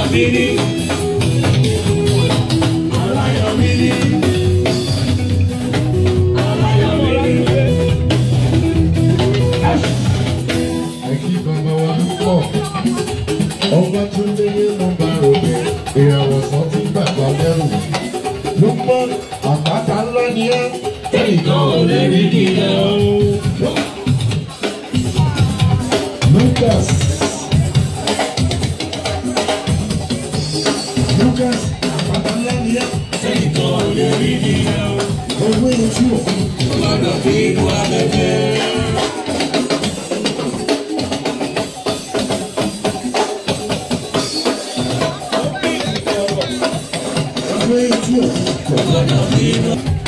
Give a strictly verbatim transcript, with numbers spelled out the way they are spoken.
Alayomini, Alayomini, Alayomini. I keep on my one more. Over to the number of it. There was something back on them. Look on, I'm not alone here. There you go, there you go. Lucas. Lucas, I'm not alone here. There you go, there you go. Oh, wait, it's you. What a big one again. Wait, it's you.